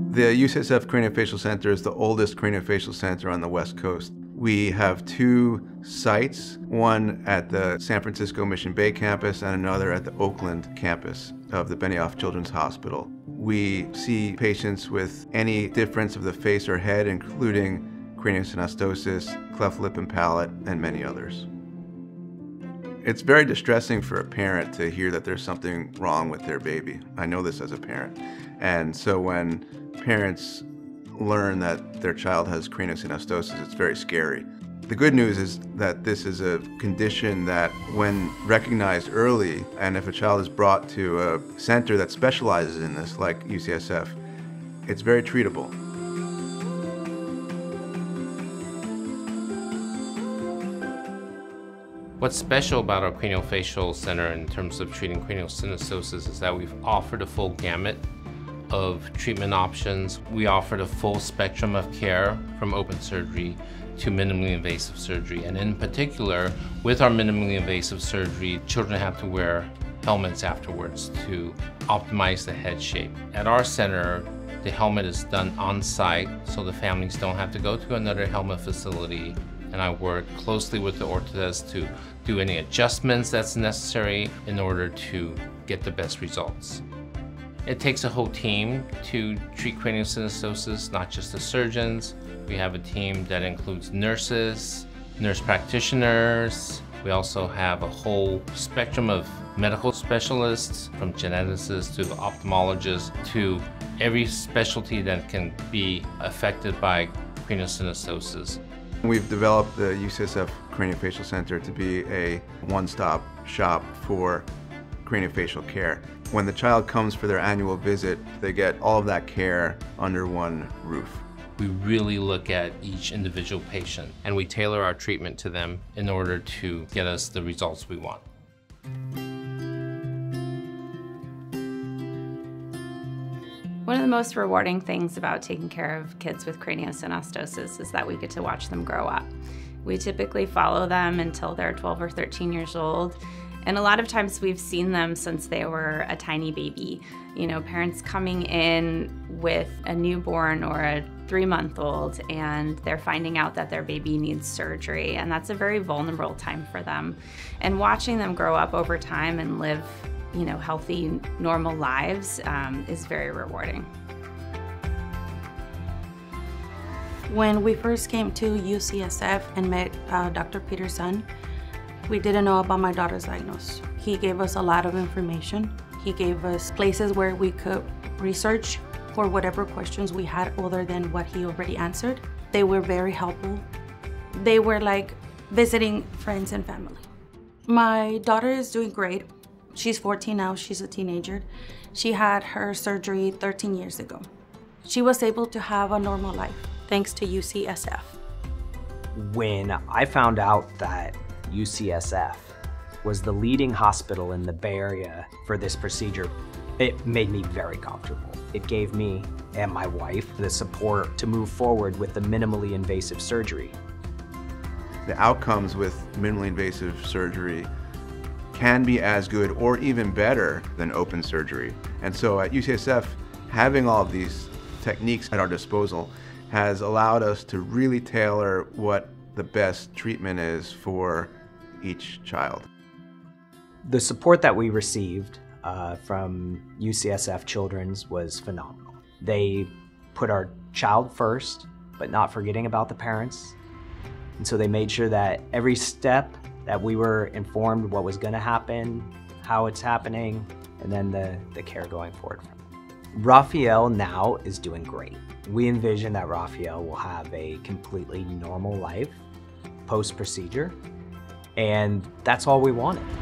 The UCSF Craniofacial Center is the oldest craniofacial center on the West Coast. We have two sites, one at the San Francisco Mission Bay campus and another at the Oakland campus of the Benioff Children's Hospital. We see patients with any difference of the face or head, including craniosynostosis, cleft lip and palate, and many others. It's very distressing for a parent to hear that there's something wrong with their baby. I know this as a parent. And so when parents learn that their child has craniosynostosis, it's very scary. The good news is that this is a condition that, when recognized early, and if a child is brought to a center that specializes in this, like UCSF, it's very treatable. What's special about our craniofacial center in terms of treating craniosynostosis is that we've offered a full gamut of treatment options. We offer the full spectrum of care from open surgery to minimally invasive surgery. And in particular, with our minimally invasive surgery, children have to wear helmets afterwards to optimize the head shape. At our center, the helmet is done on site, so the families don't have to go to another helmet facility. And I work closely with the orthotist to do any adjustments that's necessary in order to get the best results. It takes a whole team to treat craniosynostosis, not just the surgeons. We have a team that includes nurses, nurse practitioners. We also have a whole spectrum of medical specialists, from geneticists to ophthalmologists to every specialty that can be affected by craniosynostosis. We've developed the UCSF Craniofacial Center to be a one-stop shop for craniofacial care. When the child comes for their annual visit, they get all of that care under one roof. We really look at each individual patient and we tailor our treatment to them in order to get us the results we want. One of the most rewarding things about taking care of kids with craniosynostosis is that we get to watch them grow up. We typically follow them until they're 12 or 13 years old. And a lot of times we've seen them since they were a tiny baby. You know, parents coming in with a newborn or a 3-month-old and they're finding out that their baby needs surgery, and that's a very vulnerable time for them. And watching them grow up over time and live, you know, healthy, normal lives is very rewarding. When we first came to UCSF and met Dr. Peterson, we didn't know about my daughter's diagnosis. He gave us a lot of information. He gave us places where we could research for whatever questions we had other than what he already answered. They were very helpful. They were like visiting friends and family. My daughter is doing great. She's 14 now, she's a teenager. She had her surgery 13 years ago. She was able to have a normal life thanks to UCSF. When I found out that UCSF was the leading hospital in the Bay Area for this procedure, it made me very comfortable. It gave me and my wife the support to move forward with the minimally invasive surgery. The outcomes with minimally invasive surgery can be as good or even better than open surgery. And so at UCSF, having all of these techniques at our disposal has allowed us to really tailor what the best treatment is for each child. The support that we received from UCSF Children's was phenomenal. They put our child first, but not forgetting about the parents. And so they made sure that every step that we were informed what was going to happen, how it's happening, and then the care going forward from it. Raphael now is doing great. We envision that Raphael will have a completely normal life post-procedure, and that's all we wanted.